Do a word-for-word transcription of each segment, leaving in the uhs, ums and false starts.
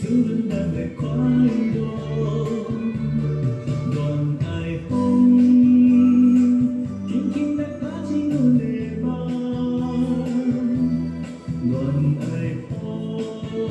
润咱的快乐。恋爱风，轻轻来拍醒阮的梦。恋爱风，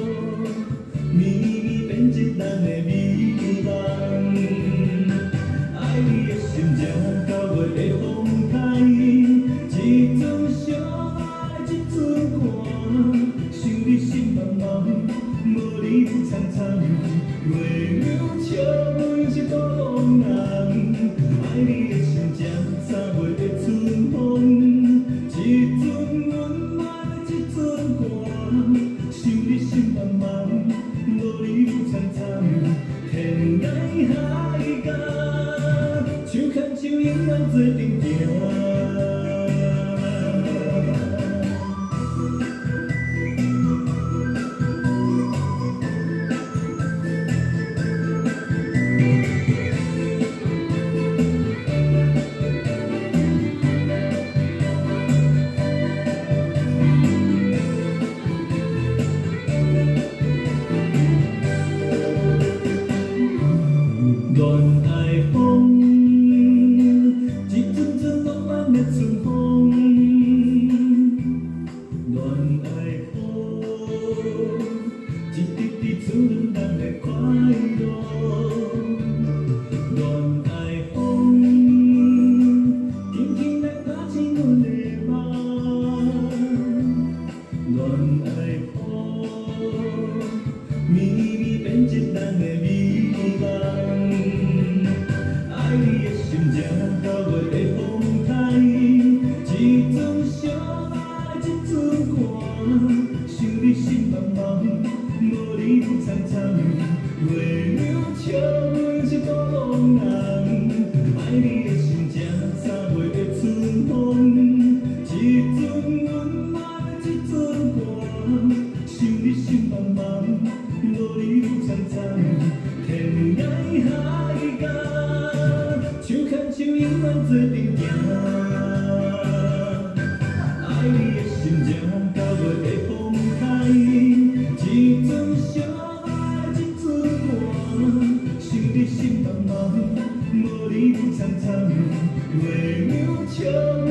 绵绵编织咱的美梦。爱你的心情到月的风台，一阵相爱一阵寒，想你心茫茫，无你有苍苍。月亮笑阮是大浪人，爱你的心情三月的春风，一阵温暖一阵寒，想你心茫茫，无你有苍苍。天涯海角，手牵手永远做阵行。恋爱风，一阵阵浪漫的春风。恋爱风，一滴滴滋润咱的快乐。恋爱风，轻轻来拍醒阮的梦。恋爱风，绵绵编织咱的美梦。爱你的心情到月的风台，一阵相爱一阵寒，想你心茫茫，无你有苍苍。月亮笑阮是大浪人，爱你的心情三月的春风，一阵温暖一阵寒，想你心茫茫，无你有苍苍。天涯海角，手牵手永远做阵行。爱你的心情到月的风台，一阵相爱一阵寒，想你心茫茫，无你有苍苍。月亮笑。